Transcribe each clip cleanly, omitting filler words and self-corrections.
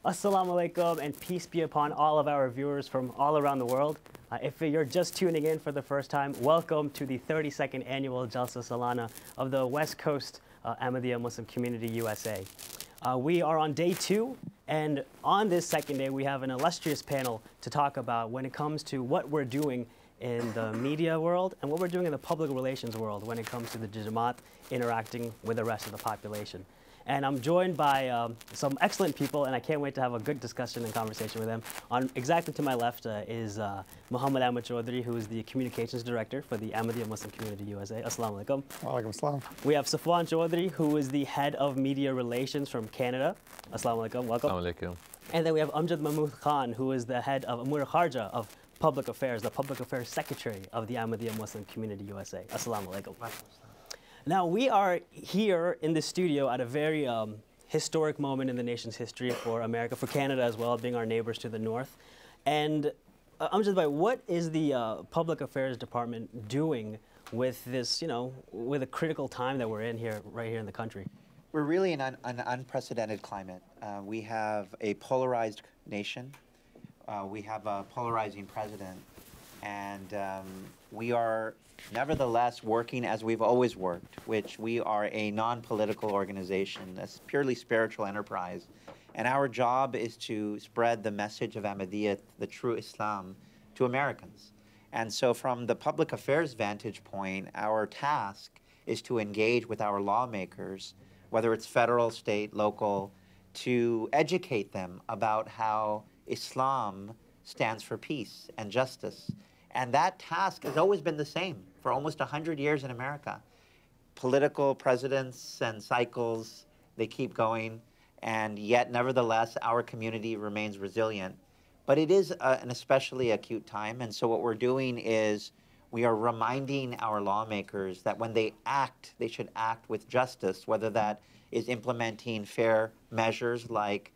Assalamu alaikum and peace be upon all of our viewers from all around the world. If you're just tuning in for the first time, welcome to the 32nd annual Jalsa Salana of the West Coast Ahmadiyya Muslim Community USA. We are on day 2, and on this second day we have an illustrious panel to talk about when it comes to what we're doing in the media world and what we're doing in the public relations world when it comes to the Jamaat interacting with the rest of the population. And I'm joined by some excellent people, and I can't wait to have a good discussion and conversation with them. On exactly to my left is Muhammad Amjad Chaudhry, who is the Communications Director for the Ahmadiyya Muslim Community USA. Assalamu alaikum. Wa alaikum assalam. We have Safwan Chaudhry, who is the Head of Media Relations from Canada. Assalamu alaikum. Welcome. Assalamu alaikum. And then we have Amjad Khan, who is the Head of Amur Kharja of Public Affairs, the Public Affairs Secretary of the Ahmadiyya Muslim Community USA. Assalamu alaikum. Now, we are here in the studio at a very historic moment in the nation's history for America, for Canada as well, being our neighbors to the north. And Amjad bhai, what is the Public Affairs Department doing with this, with a critical time that we're in here, right here in the country? We're really in an unprecedented climate. We have a polarized nation. We have a polarizing president. And we are nevertheless working as we've always worked, which we are a non-political organization, a purely spiritual enterprise. And our job is to spread the message of Ahmadiyya, the true Islam, to Americans. And so from the public affairs vantage point, our task is to engage with our lawmakers, whether it's federal, state, local, to educate them about how Islam stands for peace and justice. And that task has always been the same for almost 100 years in America. Political presidents and cycles, they keep going, and yet nevertheless our community remains resilient. But it is an especially acute time, and so what we're doing is we are reminding our lawmakers that when they act, they should act with justice, whether that is implementing fair measures like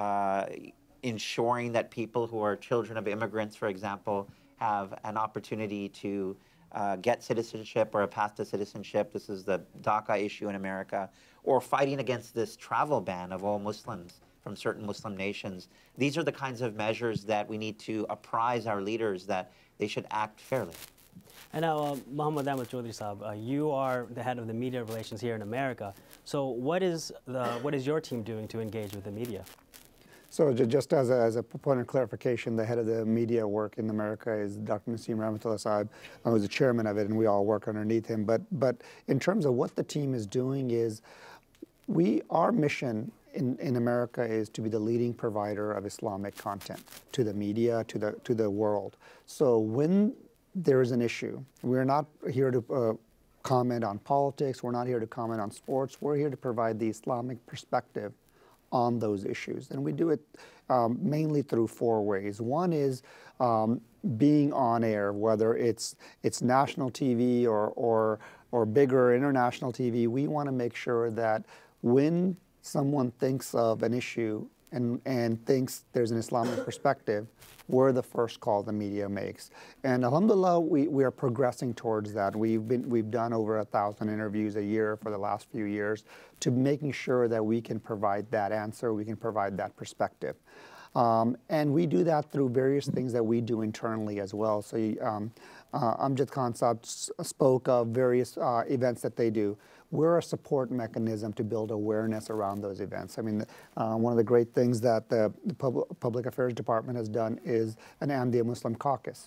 ensuring that people who are children of immigrants, for example, have an opportunity to get citizenship or a path to citizenship. This is the DACA issue in America. Or fighting against this travel ban of all Muslims from certain Muslim nations. These are the kinds of measures that we need to apprise our leaders that they should act fairly. And now, Muhammad Amjad Chaudhry Saab, you are the head of the media relations here in America. So what is your team doing to engage with the media? So just as a point of clarification, the head of the media work in America is Dr. Naseem Rahmatullah Saab, who's the chairman of it, and we all work underneath him. But in terms of what the team is doing is, our mission in America is to be the leading provider of Islamic content to the media, to the world. So when there is an issue, we're not here to comment on politics, we're not here to comment on sports, we're here to provide the Islamic perspective on those issues. And we do it mainly through 4 ways. One is being on air, whether it's national TV or bigger international TV. We want to make sure that when someone thinks of an issue and thinks there's an Islamic perspective, we're the first call the media makes. And alhamdulillah, we are progressing towards that. We've done over 1,000 interviews a year for the last few years to making sure that we can provide that answer, we can provide that perspective. And we do that through various things that we do internally as well. So Amjad Khan Saab spoke of various events that they do. We're a support mechanism to build awareness around those events. I mean, one of the great things that the Public Affairs Department has done is an Ahmadiyya Muslim caucus.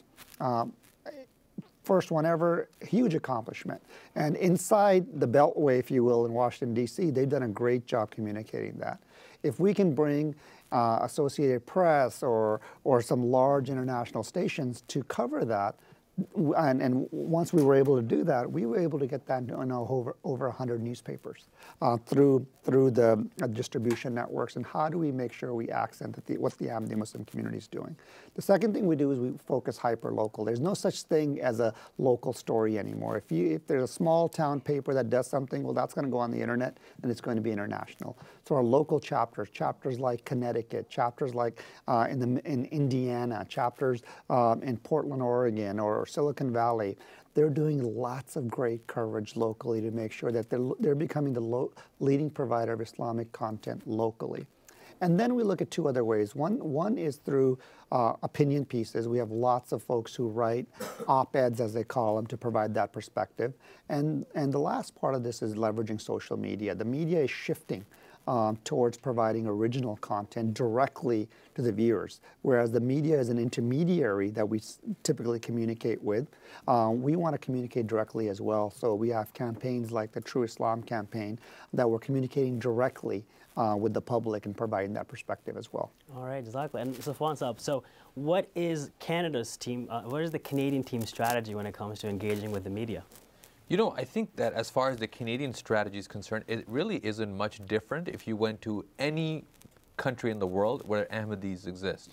First one ever, huge accomplishment. And inside the Beltway, if you will, in Washington, D.C., they've done a great job communicating that. If we can bring Associated Press or some large international stations to cover that, and once we were able to do that, we were able to get that in over 100 newspapers through the distribution networks. And how do we make sure we accent what the Ahmadiyya Muslim community is doing? The second thing we do is we focus hyper-local. There's no such thing as a local story anymore. If there's a small town paper that does something, well, that's going to go on the internet, and it's going to be international. So our local chapters like Connecticut, chapters like in Indiana, chapters in Portland, Oregon, or Silicon Valley, they're doing lots of great coverage locally to make sure that they're becoming the leading provider of Islamic content locally. And then we look at two other ways. One is through opinion pieces. We have lots of folks who write op-eds, as they call them, to provide that perspective. And the last part of this is leveraging social media. The media is shifting towards providing original content directly to the viewers, whereas the media is an intermediary that we typically communicate with. We want to communicate directly as well, so we have campaigns like the True Islam campaign that we're communicating directly with the public and providing that perspective as well. All right, exactly. And Safwan Saab, so what is Canada's team, what is the Canadian team's strategy when it comes to engaging with the media? You know, I think that as far as the Canadian strategy is concerned, it really isn't much different if you went to any country in the world where Ahmadis exist.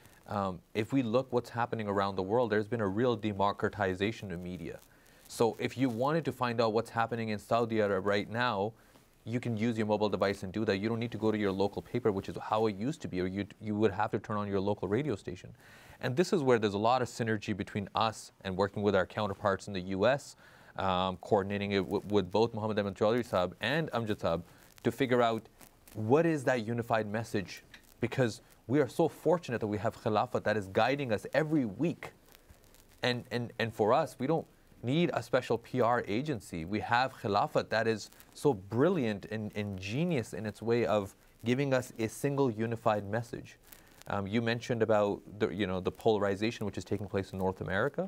If we look what's happening around the world, there's been a real democratization of media. So if you wanted to find out what's happening in Saudi Arabia right now, you can use your mobile device and do that. You don't need to go to your local paper, which is how it used to be, or you would have to turn on your local radio station. And this is where there's a lot of synergy between us and working with our counterparts in the US, coordinating it with both Mohammed Ahmad Chaudhry Saab and Amjad Saab to figure out what is that unified message, because we are so fortunate that we have Khilafat that is guiding us every week. And for us, we don't need a special PR agency. We have Khilafat that is so brilliant and genius in its way of giving us a single unified message. You mentioned about the polarization which is taking place in North America.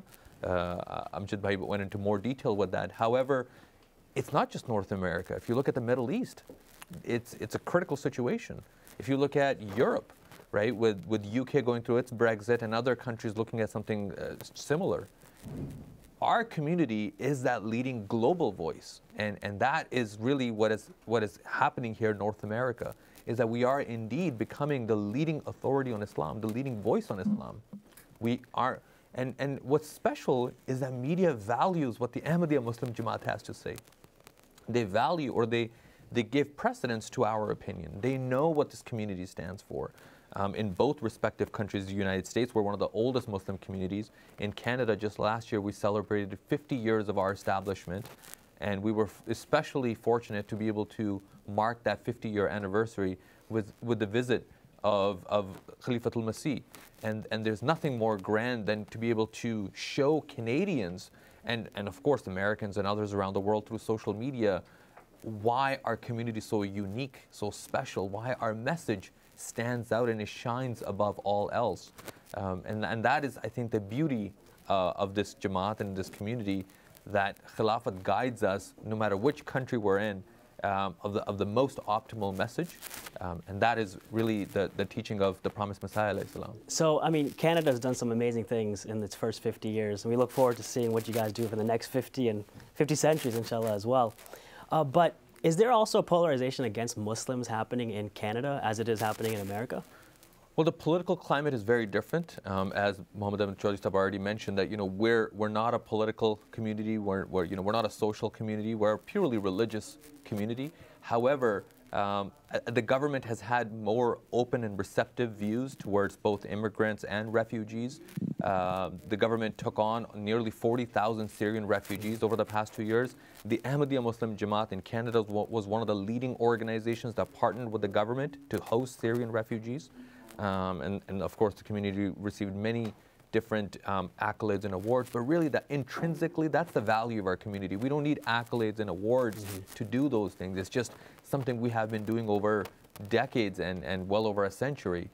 Amjad Bhai went into more detail with that. However, it's not just North America. If you look at the Middle East, it's a critical situation. If you look at Europe, right, with UK going through its Brexit and other countries looking at something similar, our community is that leading global voice, and that is really what is happening here in North America, is that we are indeed becoming the leading authority on Islam, the leading voice on Islam. We are. And what's special is that media values what the Ahmadiyya Muslim Jamaat has to say. They value, or they give precedence to our opinion. They know what this community stands for. In both respective countries, the United States, we're one of the oldest Muslim communities. In Canada, just last year, we celebrated 50 years of our establishment. And we were especially fortunate to be able to mark that 50-year anniversary with the visit of Khalifatul Masih. And there's nothing more grand than to be able to show Canadians and of course Americans and others around the world through social media why our community is so unique, so special, why our message stands out and it shines above all else. And that is, I think, the beauty of this Jamaat and this community, that Khilafat guides us, no matter which country we're in, of the most optimal message, and that is really the teaching of the promised Messiah alayhi salam. So, I mean, Canada has done some amazing things in its first 50 years, and we look forward to seeing what you guys do for the next 50 and 50 centuries, inshallah, as well. But is there also polarization against Muslims happening in Canada as it is happening in America? Well, the political climate is very different. As Mohammed Ahmad Chaudhry Saab already mentioned, that we're not a political community. We're not a social community. We're a purely religious community. However, the government has had more open and receptive views towards both immigrants and refugees. The government took on nearly 40,000 Syrian refugees over the past 2 years. The Ahmadiyya Muslim Jamaat in Canada was one of the leading organizations that partnered with the government to host Syrian refugees. And of course, the community received many different accolades and awards, but really intrinsically, that's the value of our community. We don't need accolades and awards to do those things. It's just something we have been doing over decades and well over a century.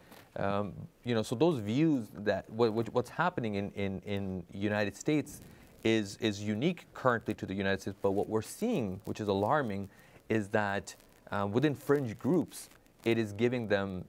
So those views that what's happening in the United States is unique currently to the United States, but what we're seeing, which is alarming, is that within fringe groups, it is giving them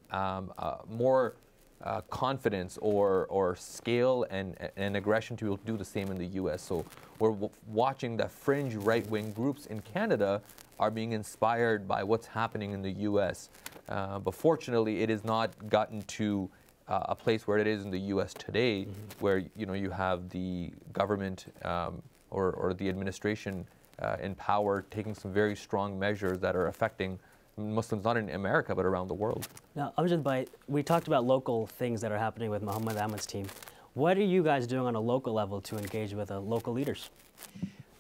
more confidence or scale and aggression to be able to do the same in the U.S. So we're watching that fringe right-wing groups in Canada are being inspired by what's happening in the U.S. But fortunately, it has not gotten to a place where it is in the U.S. today, where you have the government or the administration in power taking some very strong measures that are affecting Muslims not in America but around the world. Now, Amjad Bhai, we talked about local things that are happening with Muhammad Ahmad's team. What are you guys doing on a local level to engage with local leaders?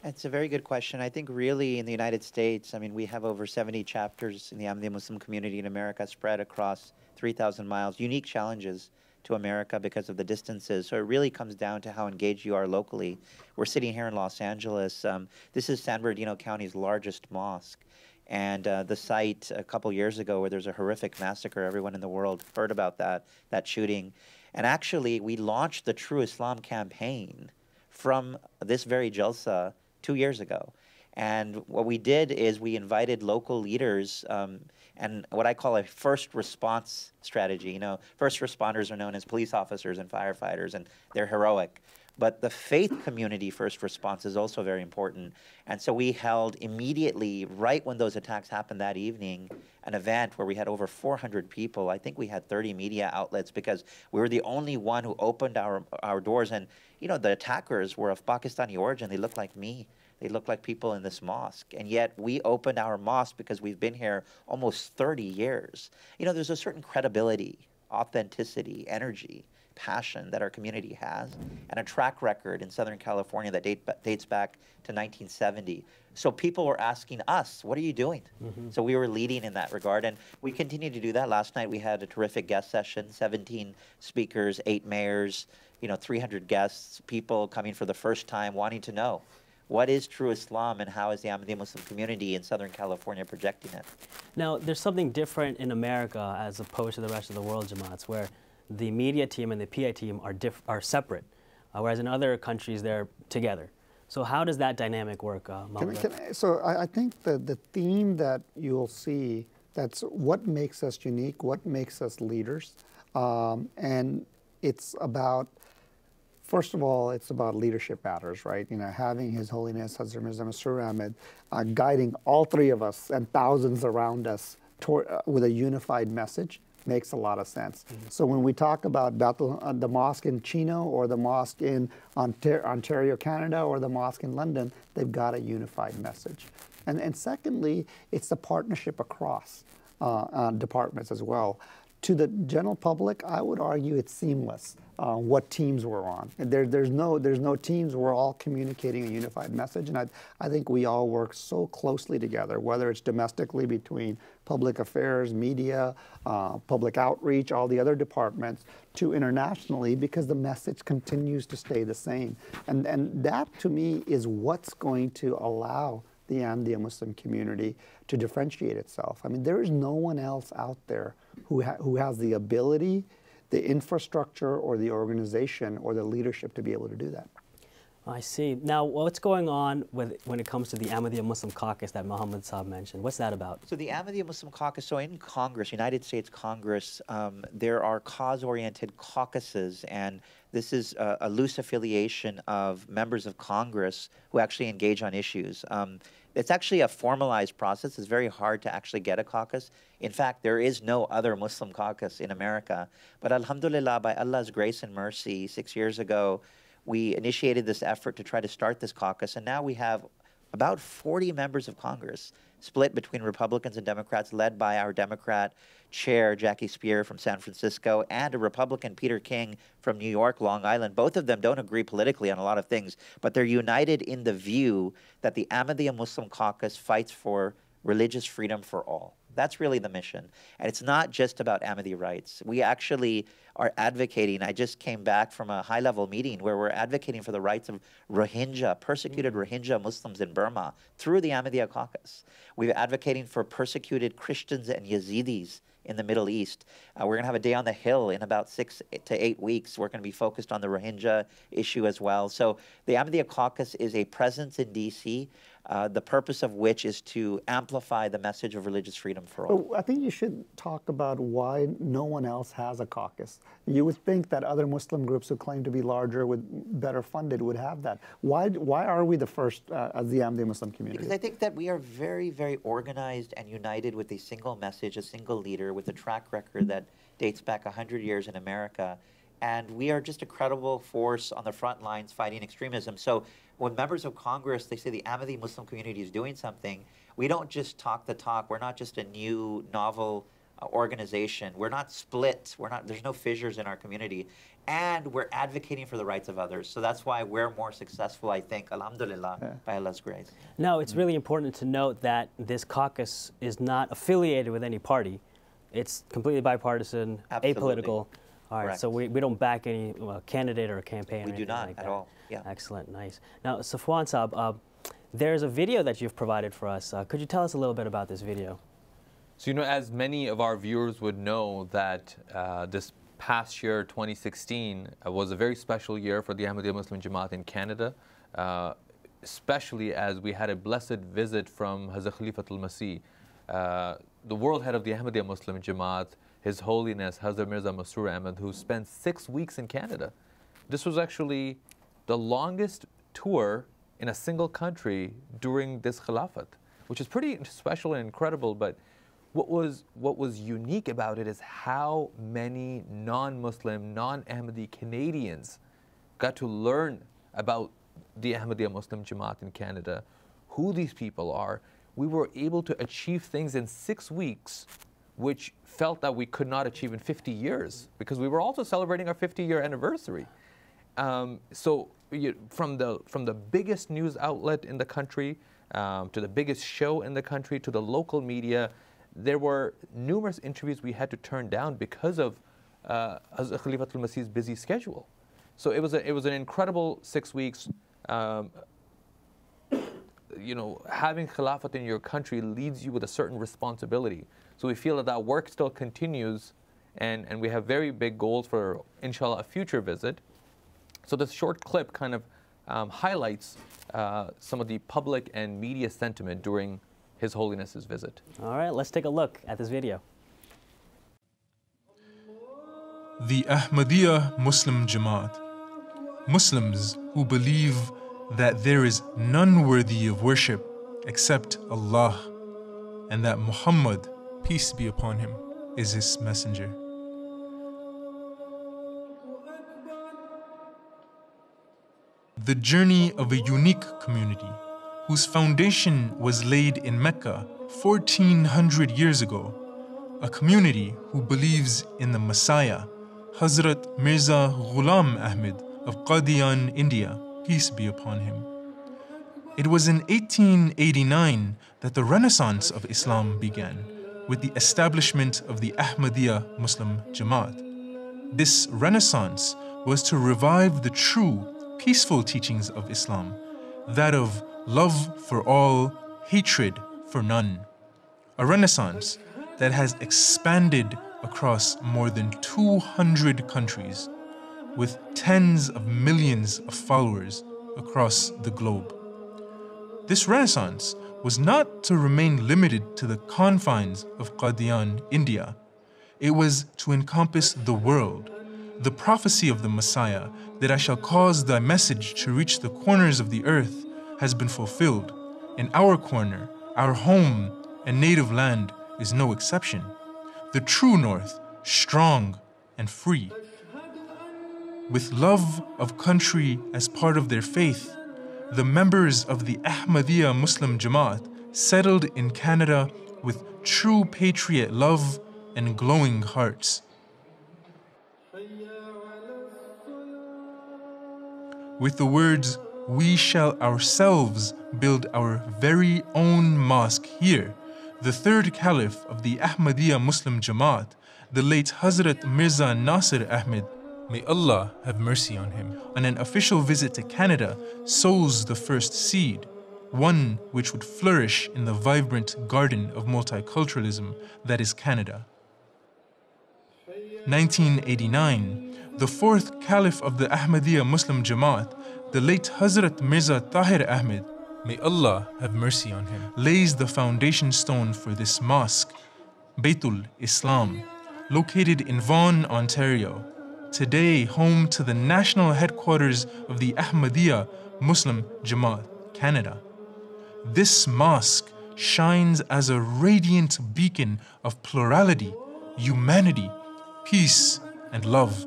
It's a very good question. I think really in the United States, I mean, we have over 70 chapters in the Ahmadiyya Muslim community in America spread across 3,000 miles, unique challenges to America because of the distances. So it really comes down to how engaged you are locally. We're sitting here in Los Angeles. This is San Bernardino County's largest mosque. And the site a couple years ago where there's a horrific massacre, everyone in the world heard about that shooting. And actually, we launched the True Islam campaign from this very Jalsa 2 years ago. And what we did is we invited local leaders and what I call a first response strategy. You know, first responders are known as police officers and firefighters, and they're heroic. But the faith community first response is also very important. And so we held immediately, right when those attacks happened that evening, an event where we had over 400 people. I think we had 30 media outlets because we were the only one who opened our doors. And, you know, the attackers were of Pakistani origin. They looked like me. They look like people in this mosque. And yet we opened our mosque because we've been here almost 30 years. You know, there's a certain credibility, authenticity, energy, passion that our community has, and a track record in Southern California that dates back to 1970. So people were asking us, what are you doing? So we were leading in that regard, and we continue to do that. Last night we had a terrific guest session, 17 speakers, 8 mayors, you know, 300 guests, people coming for the first time wanting to know what is true Islam and how is the Ahmadiyya Muslim community in Southern California projecting it. Now, there's something different in America as opposed to the rest of the world, Jamaats, where the media team and the PI team are separate, whereas in other countries they're together. So how does that dynamic work, Mohammed? So I think the theme that you'll see, that's what makes us unique, what makes us leaders, and it's about, first of all, it's about leadership matters, right? You know, having His Holiness Hazrat Mirza Masroor Ahmad guiding all three of us and thousands around us with a unified message makes a lot of sense. So when we talk about the mosque in Chino or the mosque in Ontario, Canada, or the mosque in London, they've got a unified message. And secondly, it's the partnership across departments as well. To the general public, I would argue it's seamless what teams we're on. There's no teams. We're all communicating a unified message, and I think we all work so closely together, whether it's domestically between public affairs, media, public outreach, all the other departments, to internationally, because the message continues to stay the same. And that, to me, is what's going to allow the Ahmadiyya Muslim community to differentiate itself. I mean, there is no one else out there who has the ability, the infrastructure, or the organization, or the leadership to be able to do that. I see. Now, what's going on when it comes to the Ahmadiyya Muslim Caucus that Mohammed Saab mentioned? What's that about? So the Ahmadiyya Muslim Caucus, so in Congress, United States Congress, there are cause-oriented caucuses, and this is a loose affiliation of members of Congress who actually engage on issues. It's actually a formalized process. It's very hard to actually get a caucus. In fact, there is no other Muslim caucus in America. But alhamdulillah, by Allah's grace and mercy, 6 years ago, we initiated this effort to try to start this caucus, and now we have about 40 members of Congress split between Republicans and Democrats, led by our Democrat chair, Jackie Spear from San Francisco, and a Republican, Peter King from New York, Long Island. Both of them don't agree politically on a lot of things, but they're united in the view that the Ahmadiyya Muslim Caucus fights for religious freedom for all. That's really the mission. And it's not just about Ahmadiyya rights. We actually are advocating. I just came back from a high-level meeting where we're advocating for the rights of Rohingya, persecuted Rohingya Muslims in Burma through the Ahmadiyya Caucus. We're advocating for persecuted Christians and Yazidis in the Middle East. We're going to have a day on the Hill in about 6 to 8 weeks. We're going to be focused on the Rohingya issue as well. So the Ahmadiyya Caucus is a presence in D.C., the purpose of which is to amplify the message of religious freedom for all. I think you should talk about why no one else has a caucus. You would think that other Muslim groups who claim to be larger, better funded, would have that. Why are we the first as the Ahmadiyya Muslim community? Because I think that we are very, very organized and united with a single message, a single leader, with a track record that dates back 100 years in America. And we are just a credible force on the front lines fighting extremism. So when members of Congress, they say the Ahmadiyya Muslim community is doing something, we don't just talk the talk. We're not just a new, novel organization. We're not split. There's no fissures in our community. And we're advocating for the rights of others. So that's why we're more successful, I think, alhamdulillah, by Allah's grace. Now, it's really important to note that this caucus is not affiliated with any party. It's completely bipartisan, Absolutely. apolitical. All right, Correct. so we don't back any candidate or campaign. We or do not like at that. all. Yeah. Excellent, nice. Now, Safwan Saab, there's a video that you've provided for us. Could you tell us a little bit about this video? So, as many of our viewers would know, that this past year, 2016, was a very special year for the Ahmadiyya Muslim Jamaat in Canada, especially as we had a blessed visit from Hazrat Khalifatul Masih, the world head of the Ahmadiyya Muslim Jamaat, His Holiness Hazrat Mirza Masroor Ahmad, who spent 6 weeks in Canada. This was actually the longest tour in a single country during this Khilafat, which is pretty special and incredible. But what was unique about it is how many non-Muslim, non-Ahmadi Canadians got to learn about the Ahmadiyya Muslim Jamaat in Canada, who these people are. We were able to achieve things in 6 weeks, which felt that we could not achieve in 50 years, because we were also celebrating our 50-year anniversary. So from the biggest news outlet in the country, to the biggest show in the country, to the local media, there were numerous interviews we had to turn down because of Hazrat Khalifatul Masih's busy schedule. So it was an incredible 6 weeks. Having Khilafat in your country leads you with a certain responsibility. So we feel that work still continues, and we have very big goals for, inshallah, a future visit. So this short clip kind of highlights some of the public and media sentiment during His Holiness's visit. All right, let's take a look at this video. The Ahmadiyya Muslim Jamaat, Muslims who believe that there is none worthy of worship except Allah, and that Muhammad, peace be upon him, is his messenger. The journey of a unique community whose foundation was laid in Mecca 1400 years ago, a community who believes in the Messiah, Hazrat Mirza Ghulam Ahmad of Qadian, India, peace be upon him. It was in 1889 that the Renaissance of Islam began, with the establishment of the Ahmadiyya Muslim Jamaat. This Renaissance was to revive the true, peaceful teachings of Islam, that of love for all, hatred for none. A Renaissance that has expanded across more than 200 countries, with tens of millions of followers across the globe. This Renaissance was not to remain limited to the confines of Qadian, India. It was to encompass the world. The prophecy of the Messiah, that I shall cause thy message to reach the corners of the earth, has been fulfilled. And our corner, our home and native land is no exception. The true north, strong and free. With love of country as part of their faith, the members of the Ahmadiyya Muslim Jamaat settled in Canada with true patriot love and glowing hearts. With the words, "We shall ourselves build our very own mosque here," the third caliph of the Ahmadiyya Muslim Jamaat, the late Hazrat Mirza Nasir Ahmed, may Allah have mercy on him, on an official visit to Canada, sows the first seed, one which would flourish in the vibrant garden of multiculturalism that is Canada. 1989, the fourth caliph of the Ahmadiyya Muslim Jamaat, the late Hazrat Mirza Tahir Ahmed, may Allah have mercy on him, lays the foundation stone for this mosque, Baitul Islam, located in Vaughan, Ontario, today home to the national headquarters of the Ahmadiyya Muslim Jamaat, Canada. This mosque shines as a radiant beacon of plurality, humanity, peace, and love.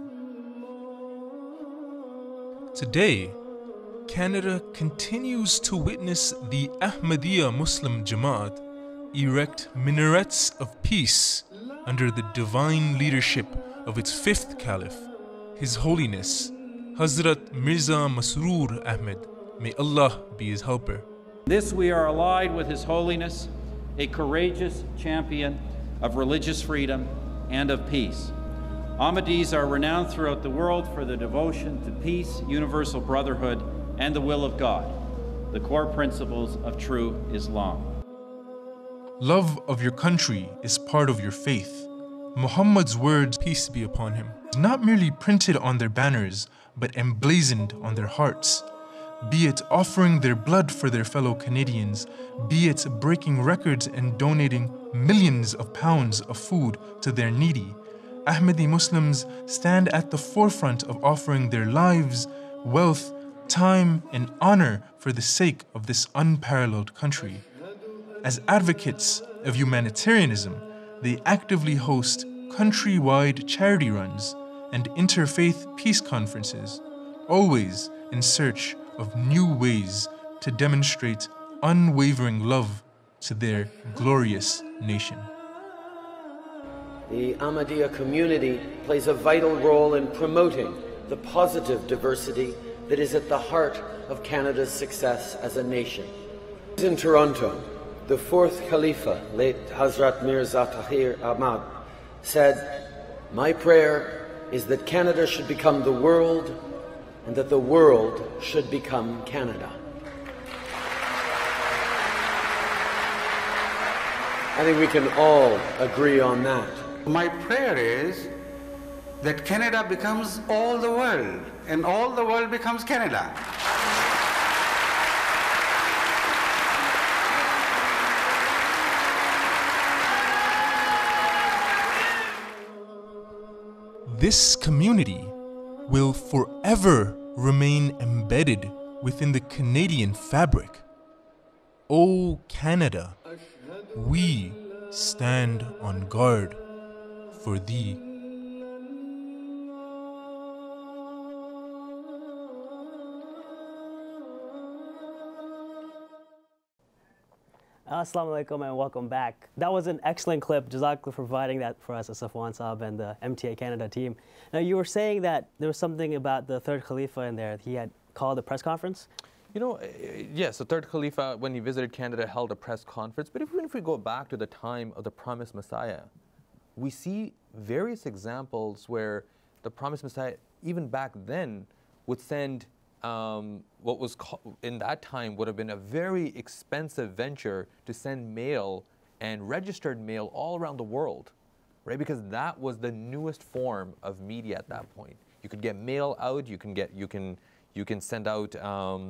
Today, Canada continues to witness the Ahmadiyya Muslim Jamaat erect minarets of peace under the divine leadership of its fifth caliph, His Holiness Hazrat Mirza Masroor Ahmed, may Allah be his helper. This we are allied with His Holiness, a courageous champion of religious freedom and of peace. Ahmadis are renowned throughout the world for their devotion to peace, universal brotherhood, and the will of God, the core principles of true Islam. Love of your country is part of your faith. Muhammad's words, peace be upon him, is not merely printed on their banners, but emblazoned on their hearts. Be it offering their blood for their fellow Canadians, be it breaking records and donating millions of pounds of food to their needy, Ahmadi Muslims stand at the forefront of offering their lives, wealth, time, and honor for the sake of this unparalleled country. As advocates of humanitarianism, they actively host country-wide charity runs and interfaith peace conferences, always in search of new ways to demonstrate unwavering love to their glorious nation. The Ahmadiyya community plays a vital role in promoting the positive diversity that is at the heart of Canada's success as a nation. In Toronto, the fourth Khalifa, late Hazrat Mirza Tahir Ahmad, said, "My prayer is that Canada should become the world and that the world should become Canada." I think we can all agree on that. My prayer is that Canada becomes all the world, and all the world becomes Canada. This community will forever remain embedded within the Canadian fabric. O Canada, we stand on guard for thee. Assalamu alaikum and welcome back. That was an excellent clip. Jazakallah for providing that for us, Safwan Saab and the MTA Canada team. Now, you were saying that there was something about the third Khalifa in there. He had called a press conference? You know, yes, the third Khalifa, when he visited Canada, held a press conference. But even if we go back to the time of the promised Messiah, we see various examples where the promised Messiah, even back then, would send what was in that time would have been a very expensive venture to send mail and registered mail all around the world, right? Because that was the newest form of media at that point. You could get mail out. You can send out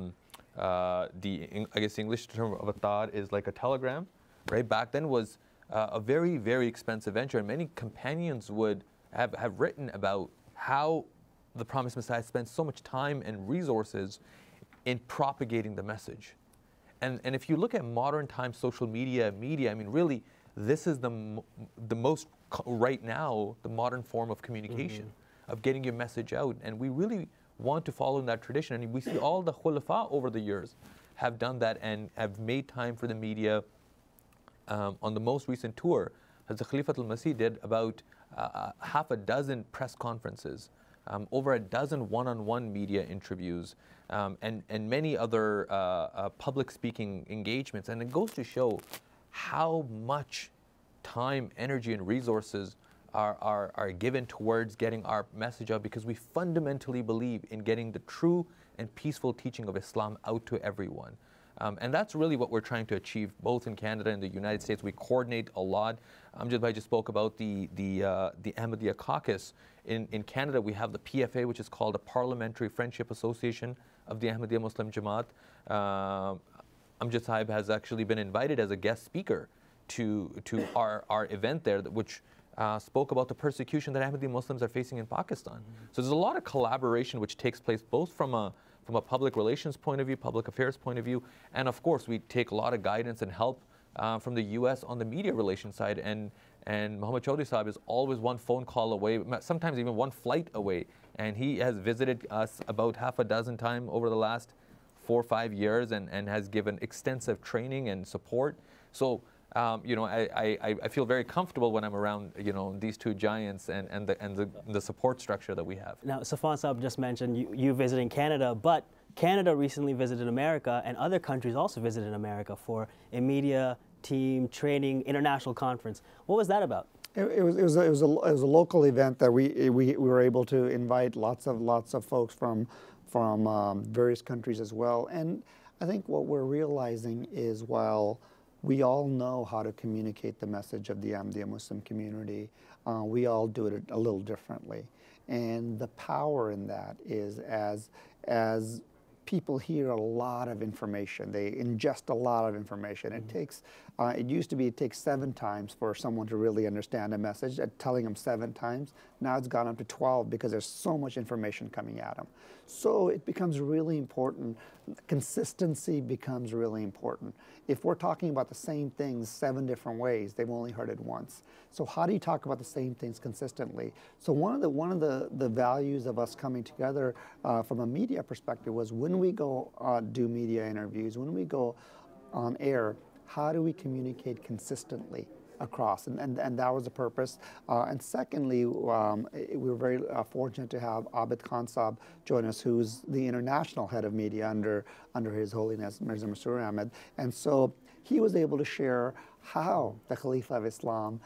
I guess the English term of a thought is like a telegram, right? Back then was a very, very expensive venture, and many companions would have written about how the promised Messiah spent so much time and resources in propagating the message. And if you look at modern time social media, I mean, really, this is the most, right now, the modern form of communication, of getting your message out. And we really want to follow in that tradition. And we see all the khulafa over the years have done that and have made time for the media. On the most recent tour, Hazrat Khalifatul Masih did about half a dozen press conferences, over a dozen one-on-one media interviews, and many other public speaking engagements. And it goes to show how much time, energy, and resources are given towards getting our message out, because we fundamentally believe in getting the true and peaceful teaching of Islam out to everyone. And that's really what we're trying to achieve, both in Canada and the United States. We coordinate a lot. Amjad Bhai just spoke about the Ahmadiyya caucus. In Canada, we have the PFA, which is called the Parliamentary Friendship Association of the Ahmadiyya Muslim Jamaat. Amjad Sahib has actually been invited as a guest speaker to our event there, which spoke about the persecution that Ahmadiyya Muslims are facing in Pakistan. So there's a lot of collaboration which takes place both from a public relations point of view, public affairs point of view, and of course we take a lot of guidance and help from the U.S. on the media relations side. And Muhammad Chaudhry Sahib is always one phone call away, sometimes even one flight away, and he has visited us about half a dozen times over the last 4 or 5 years and has given extensive training and support. So you know, I feel very comfortable when I'm around, you know, these two giants and the support structure that we have. Now, Safwan Saab just mentioned you visiting Canada, but Canada recently visited America, and other countries also visited America for a media team training international conference. What was that about? It was a local event that we were able to invite lots of folks from various countries as well. And I think what we're realizing is, while we all know how to communicate the message of the Ahmadiyya Muslim community, we all do it a little differently. And the power in that is, as people hear a lot of information, they ingest a lot of information. It takes, it used to be it takes 7 times for someone to really understand a message. Telling them 7 times, now it's gone up to 12 because there's so much information coming at them. So it becomes really important. Consistency becomes really important. If we're talking about the same things 7 different ways, they've only heard it once. So how do you talk about the same things consistently? So one of the values of us coming together from a media perspective was, when we go do media interviews, when we go on air, how do we communicate consistently across? And that was the purpose. And secondly, we were very fortunate to have Amjad Khan Saab join us, who's the international head of media under His Holiness Mirza Masroor Ahmad. And so he was able to share how the Khalifa of Islam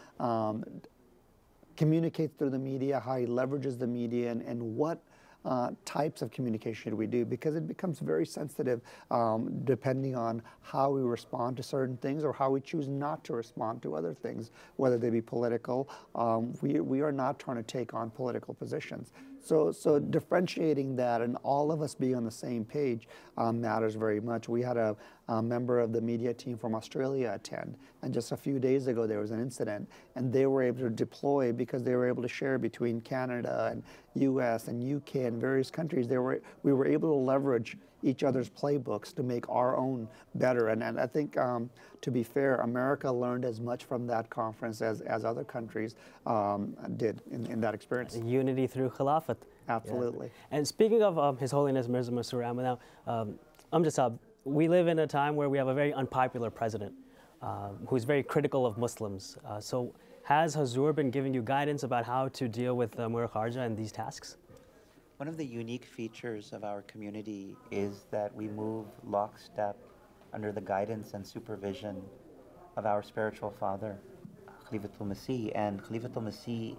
communicates through the media, how he leverages the media, and what types of communication we do, because it becomes very sensitive depending on how we respond to certain things or how we choose not to respond to other things, whether they be political. We are not trying to take on political positions. So differentiating that and all of us being on the same page matters very much. We had a member of the media team from Australia attend, and just a few days ago there was an incident, and they were able to deploy because they were able to share between Canada and US and UK and various countries. We were able to leverage each other's playbooks to make our own better. And I think, to be fair, America learned as much from that conference as other countries did in that experience. Unity through Khilafat. Absolutely. Yeah. And speaking of His Holiness Mirza Masroor Ahmad, now, Amjad Saab, we live in a time where we have a very unpopular president who's very critical of Muslims. So has Hazur been giving you guidance about how to deal with Mir Kharja and these tasks? One of the unique features of our community is that we move lockstep under the guidance and supervision of our spiritual father, Khalifatul Masih. And Khalifatul Masih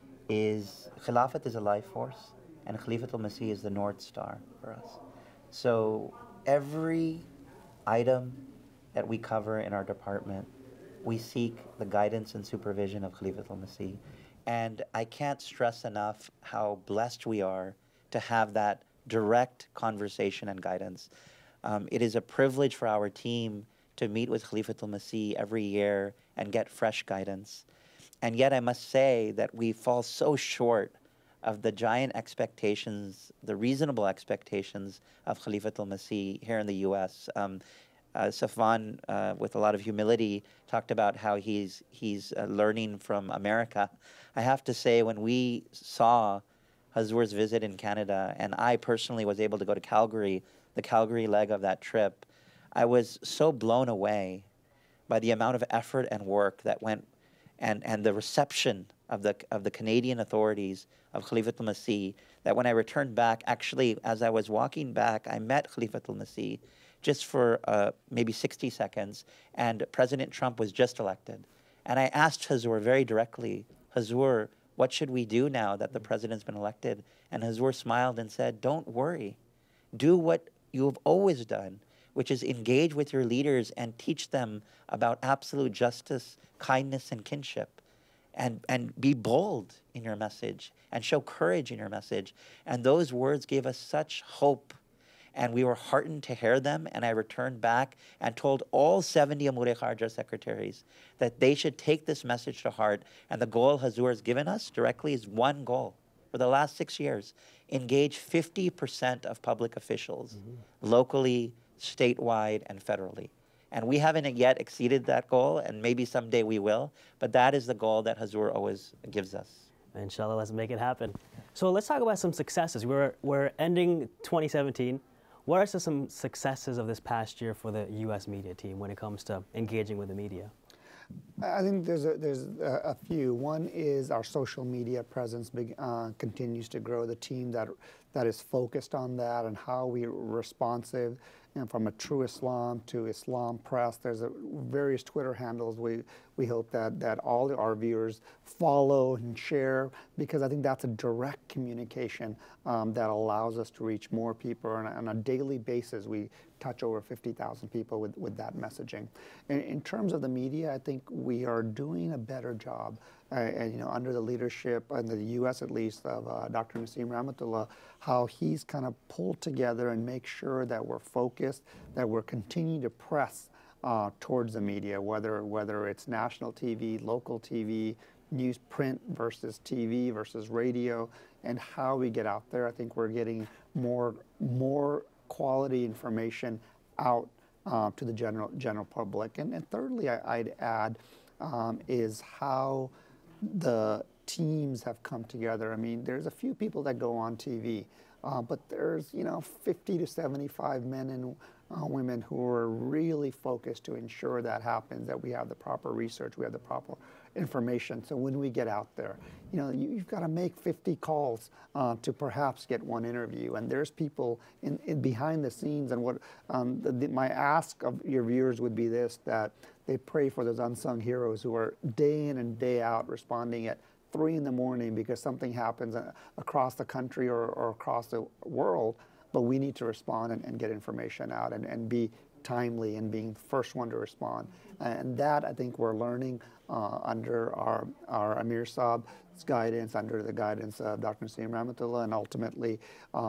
is, Khilafat is a life force, and Khalifatul Masih is the North Star for us. So every item that we cover in our department, we seek the guidance and supervision of Khalifatul Masih. And I can't stress enough how blessed we are to have that direct conversation and guidance. It is a privilege for our team to meet with Khalifatul Masih every year and get fresh guidance. And yet I must say that we fall so short of the giant expectations, the reasonable expectations of Khalifatul Masih here in the US. Safwan, with a lot of humility, talked about how he's learning from America. I have to say, when we saw Hazur's visit in Canada, and I personally was able to go to Calgary, the Calgary leg of that trip, I was so blown away by the amount of effort and work that went, and the reception of the Canadian authorities of Khalifatul Masih, that when I returned back, actually, as I was walking back, I met Khalifatul Masih just for maybe 60 seconds, and President Trump was just elected. And I asked Hazur very directly, Hazur, what should we do now that the president's been elected? And Hazur smiled and said, don't worry. Do what you've always done, which is engage with your leaders and teach them about absolute justice, kindness, and kinship. And be bold in your message and show courage in your message. And those words gave us such hope. And we were heartened to hear them, and I returned back and told all 70 Amir Kharja secretaries that they should take this message to heart, and the goal Hazur has given us directly is one goal. For the last 6 years, engage 50% of public officials, locally, statewide, and federally. And we haven't yet exceeded that goal, and maybe someday we will, but that is the goal that Hazur always gives us. Inshallah, let's make it happen. So let's talk about some successes. We're ending 2017. What are some successes of this past year for the U.S. media team when it comes to engaging with the media? I think there's a few. One is our social media presence continues to grow. The team that is focused on that and how we're responsive, from a True Islam to Islam Press. There's various Twitter handles. We hope that all our viewers follow and share, because I think that's a direct communication that allows us to reach more people. And on a daily basis, we touch over 50,000 people with that messaging. In terms of the media, I think we are doing a better job. And under the leadership, in the U.S. at least, of Dr. Nassim Rahmatullah, how he's kind of pulled together and make sure that we're focused, that we're continuing to press towards the media, whether it's national TV, local TV, news print versus TV versus radio, and how we get out there. I think we're getting more quality information out to the general public. And thirdly, I'd add is how the teams have come together. I mean, there's a few people that go on TV, but there's 50 to 75 men and women who are really focused to ensure that happens, that we have the proper research, we have the proper information. So when we get out there, you've got to make 50 calls to perhaps get one interview. And there's people in behind the scenes. And what my ask of your viewers would be this, that they pray for those unsung heroes who are day in and day out responding at 3 in the morning because something happens across the country or across the world, but we need to respond and get information out and be timely and being the first one to respond. And that, I think, we're learning under our Amir Saab's guidance, under the guidance of Dr. Nassim Rahmatullah, and ultimately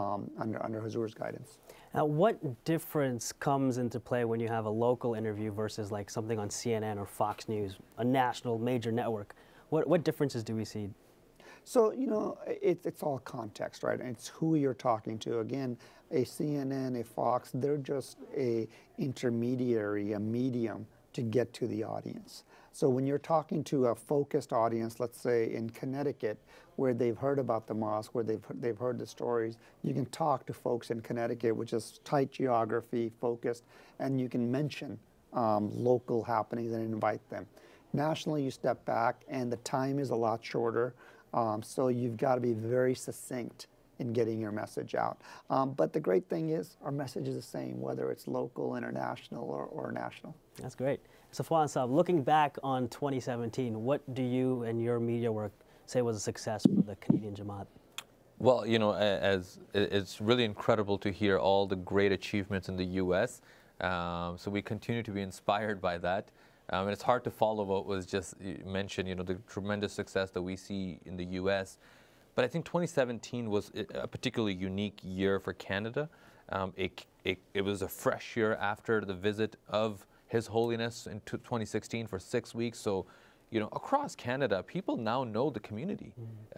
under Hazur's guidance. Now, what difference comes into play when you have a local interview versus like something on CNN or Fox News, a national major network? What differences do we see? So, it's all context, right? It's who you're talking to. Again, a CNN, a Fox, they're just a intermediary, a medium to get to the audience. So when you're talking to a focused audience, let's say in Connecticut, where they've heard about the mosque, where they've heard the stories, you can talk to folks in Connecticut, which is tight geography, focused, and you can mention local happenings and invite them. Nationally, you step back, and the time is a lot shorter, so you've got to be very succinct in getting your message out. But the great thing is our message is the same, whether it's local, international, or national. That's great. Safwan Saab, looking back on 2017, what do you and your media work say was a success for the Canadian Jamaat? Well, as it's really incredible to hear all the great achievements in the U.S. So we continue to be inspired by that. And it's hard to follow what was just mentioned, the tremendous success that we see in the U.S. But I think 2017 was a particularly unique year for Canada. It was a fresh year after the visit of His Holiness in 2016 for 6 weeks. So, across Canada, people now know the community.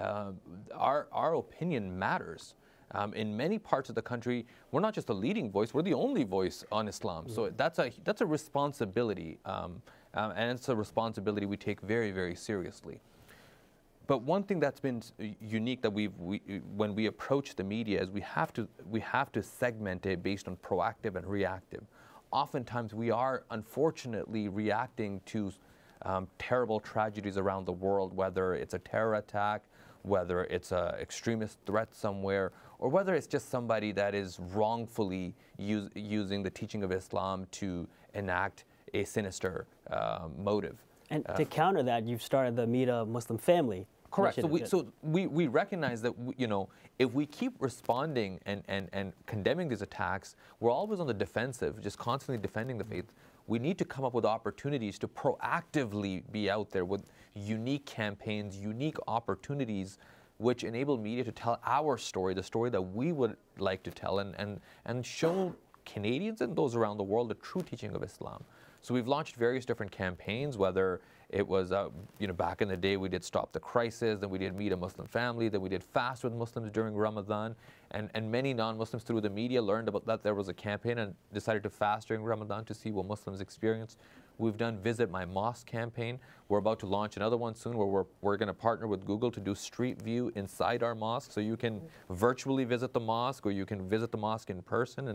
Our opinion matters. In many parts of the country, we're not just a leading voice, we're the only voice on Islam. So that's a responsibility, and it's a responsibility we take very, very seriously. But one thing that's been unique that when we approach the media is we have to segment it based on proactive and reactive. Oftentimes we are unfortunately reacting to terrible tragedies around the world, whether it's a terror attack, whether it's an extremist threat somewhere, or whether it's just somebody that is wrongfully using the teaching of Islam to enact a sinister motive. And to counter that, you've started the Meet a Muslim Family. Correct. So we recognize that if we keep responding and condemning these attacks, we're always on the defensive, just constantly defending the faith. We need to come up with opportunities to proactively be out there with unique campaigns, unique opportunities, which enable media to tell our story, the story that we would like to tell, and show Canadians and those around the world the true teaching of Islam. So we've launched various different campaigns, whether it was, back in the day we did Stop the Crisis, then we did Meet a Muslim Family, then we did Fast with Muslims during Ramadan, and many non-Muslims through the media learned about that there was a campaign and decided to fast during Ramadan to see what Muslims experienced. We've done Visit My Mosque campaign. We're about to launch another one soon where we're going to partner with Google to do Street View inside our mosque, so you can virtually visit the mosque or you can visit the mosque in person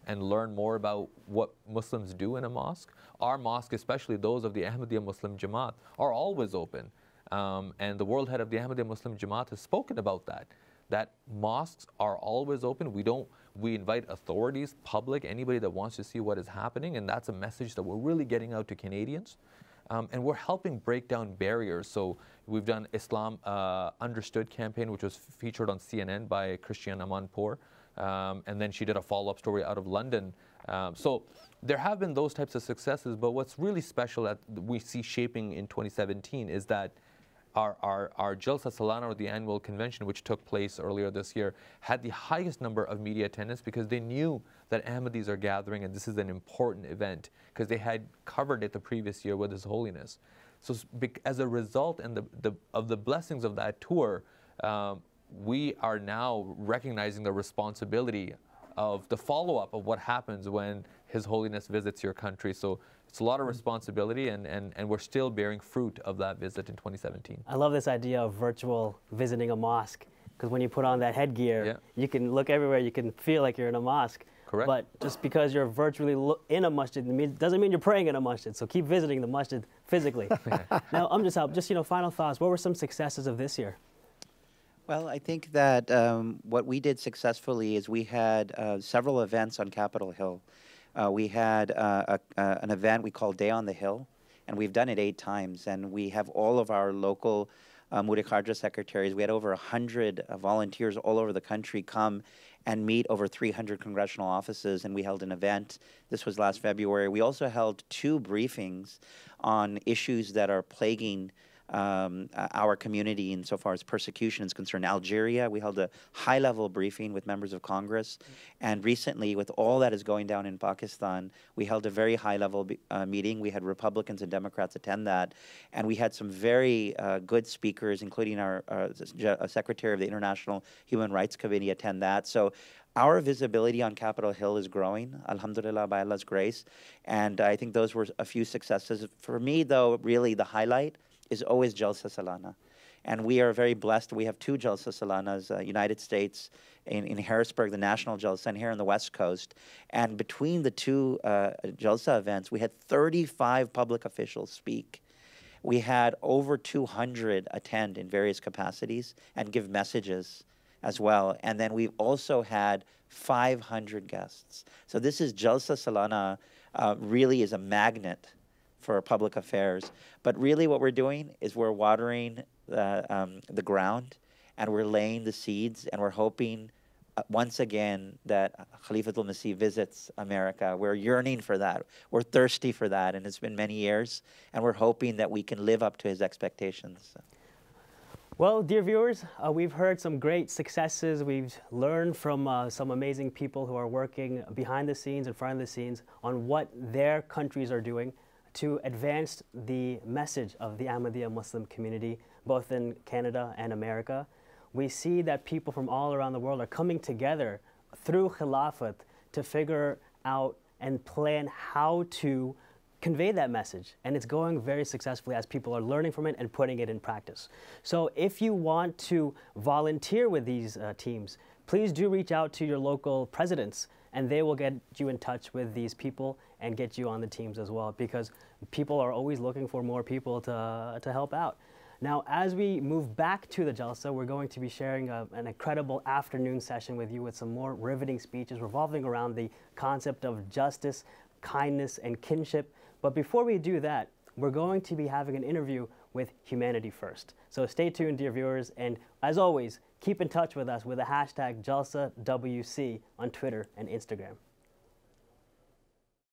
and learn more about what Muslims do in a mosque. Our mosque, especially those of the Ahmadiyya Muslim Jamaat, are always open. And the world head of the Ahmadiyya Muslim Jamaat has spoken about that mosques are always open. We invite authorities, public, anybody that wants to see what is happening, and that's a message that we're really getting out to Canadians. And we're helping break down barriers. So we've done Islam Understood campaign, which was featured on CNN by Christiane Amanpour. And then she did a follow-up story out of London. So there have been those types of successes, but what's really special that we see shaping in 2017 is that our Jalsa Salana, or the annual convention, which took place earlier this year, had the highest number of media attendance because they knew that Ahmadis are gathering and this is an important event because they had covered it the previous year with His Holiness. So as a result of the blessings of that tour, we are now recognizing the responsibility of the follow-up of what happens when His Holiness visits your country. So it's a lot of responsibility, and we're still bearing fruit of that visit in 2017. I love this idea of virtual visiting a mosque, because when you put on that headgear, you can look everywhere, you can feel like you're in a mosque. Correct. But just because you're virtually in a masjid doesn't mean you're praying in a masjid, so keep visiting the masjid physically. Now, just final thoughts. What were some successes of this year? Well, I think that what we did successfully is we had several events on Capitol Hill. We had an event we called Day on the Hill, and we've done it 8 times. And we have all of our local Mudikharja secretaries. We had over 100 volunteers all over the country come and meet over 300 congressional offices, and we held an event. This was last February. We also held 2 briefings on issues that are plaguing our community insofar as persecution is concerned. Algeria, we held a high-level briefing with members of Congress, and recently, with all that is going down in Pakistan, we held a very high-level meeting. We had Republicans and Democrats attend that, and we had some very good speakers, including our Secretary of the International Human Rights Committee attend that. So our visibility on Capitol Hill is growing, alhamdulillah, by Allah's grace, and I think those were a few successes. For me, though, really the highlight is always Jalsa Salana. And we are very blessed. We have 2 Jalsa Salanas, United States, in Harrisburg, the National Jalsa, and here on the West Coast. And between the 2 Jalsa events, we had 35 public officials speak. We had over 200 attend in various capacities and give messages as well. And then we've also had 500 guests. So this is Jalsa Salana really is a magnet for public affairs. But really what we're doing is we're watering the ground, and we're laying the seeds, and we're hoping once again that Khalifatul Masih visits America. We're yearning for that. We're thirsty for that, and it's been many years, and we're hoping that we can live up to his expectations. Well, dear viewers, we've heard some great successes. We've learned from some amazing people who are working behind the scenes, in front of the scenes, on what their countries are doing to advance the message of the Ahmadiyya Muslim community, both in Canada and America. We see that people from all around the world are coming together through Khilafat to figure out and plan how to convey that message. And it's going very successfully as people are learning from it and putting it in practice. So if you want to volunteer with these teams, please do reach out to your local presidents, and they will get you in touch with these people and get you on the teams as well, because people are always looking for more people to help out. Now, as we move back to the Jalsa, we're going to be sharing an incredible afternoon session with you with some more riveting speeches revolving around the concept of justice, kindness, and kinship. But before we do that, we're going to be having an interview with Humanity First. So stay tuned, dear viewers, and as always, keep in touch with us with the hashtag JalsaWC on Twitter and Instagram.